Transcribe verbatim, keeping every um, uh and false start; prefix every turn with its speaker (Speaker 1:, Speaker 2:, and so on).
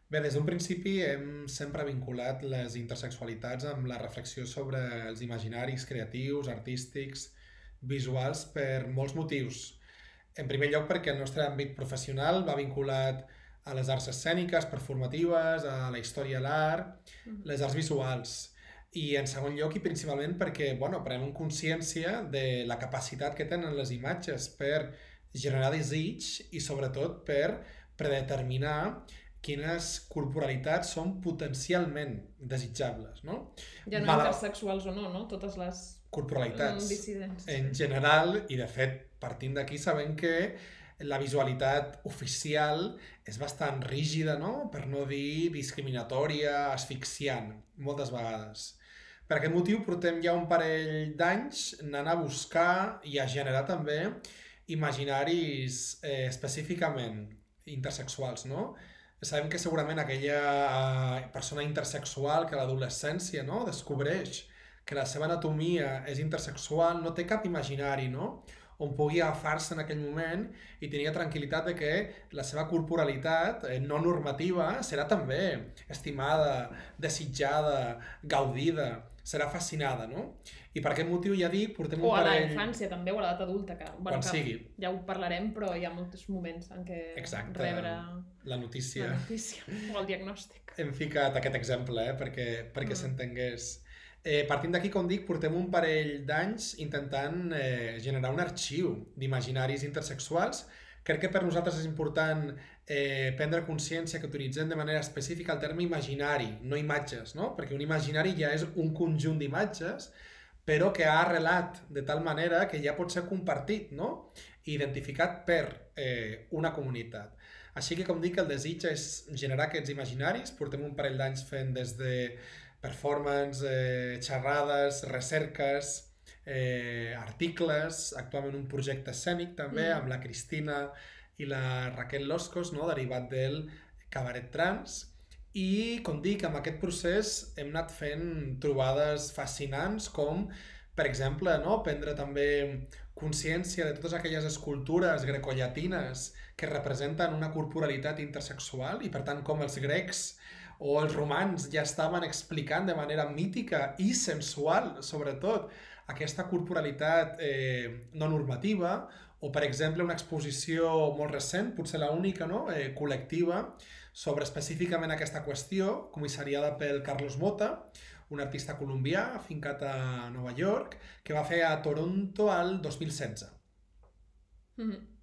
Speaker 1: Bé, des d'un principi hem sempre vinculat les intersexualitats amb la reflexió sobre els imaginaris creatius, artístics, visuals, per molts motius. En primer lloc perquè el nostre àmbit professional va vinculat a les arts escèniques, performatives, a la història, l'art,
Speaker 2: Mhm.
Speaker 1: les arts visuals. I en segon lloc i principalment perquè bueno, prenem consciència de la capacitat que tenen les imatges per generar desig i sobretot per predeterminar quines corporalitats són potencialment desitjables, no?
Speaker 2: Ja no
Speaker 1: Mala
Speaker 2: intersexuals o no, no? Totes les mm,
Speaker 1: corporalitats
Speaker 2: dissidències,
Speaker 1: en
Speaker 2: sí.
Speaker 1: general i de fet partint d'aquí sabem que la visualitat oficial és bastant rígida, no? Per no dir discriminatòria, asfixiant, moltes vegades. Per aquest motiu portem ja un parell d'anys anant a buscar i a generar també imaginaris eh, específicament intersexuals, no? Sabem que segurament aquella eh, persona intersexual que a l'adolescència, no? Descobreix que la seva anatomia és intersexual, no té cap imaginari, no? On pugui agafar-se en aquell moment i tenia tranquil·litat de que la seva corporalitat eh, no normativa serà també estimada, desitjada, gaudida, serà fascinada, no? I per aquest motiu ja dic, portem
Speaker 2: O
Speaker 1: un
Speaker 2: a la
Speaker 1: parell...
Speaker 2: infància també, o a l'edat adulta, que, bueno,
Speaker 1: Quan
Speaker 2: que
Speaker 1: sigui.
Speaker 2: ja ho parlarem, però hi ha molts moments en què
Speaker 1: Exacte,
Speaker 2: rebre
Speaker 1: la
Speaker 2: la
Speaker 1: notícia.
Speaker 2: notícia o el diagnòstic.
Speaker 1: Hem ficat aquest exemple, eh, perquè, perquè
Speaker 2: Mm.
Speaker 1: s'entengués. Eh, partint d'aquí, com dic, portem un parell d'anys intentant eh, generar un arxiu d'imaginaris intersexuals. Crec que per nosaltres és important eh, prendre consciència que utilitzem de manera específica el terme imaginari, no imatges, no? Perquè un imaginari ja és un conjunt d'imatges, però que ha arrelat de tal manera que ja pot ser compartit, no? I identificat per eh, una comunitat. Així que, com dic, el desig és generar aquests imaginaris. Portem un parell d'anys fent des de performance, eh, xerrades, recerques, eh, articles, actualment un projecte escènic també
Speaker 2: Mm.
Speaker 1: amb la Cristina i la Raquel Loscos, no? Derivat del cabaret trans. I, com dic, amb aquest procés hem anat fent trobades fascinants com, per exemple, no? Prendre també consciència de totes aquelles escultures grecollatines que representen una corporalitat intersexual i, per tant, com els grecs o els romans ja estaven explicant de manera mítica i sensual, sobretot, aquesta corporalitat eh, no normativa, o, per exemple, una exposició molt recent, potser la única, no? eh, col·lectiva, sobre específicament aquesta qüestió, comissariada pel Carlos Mota, un artista colombià afincat a Nova York, que va fer a Toronto al dos mil setze.
Speaker 2: Mm.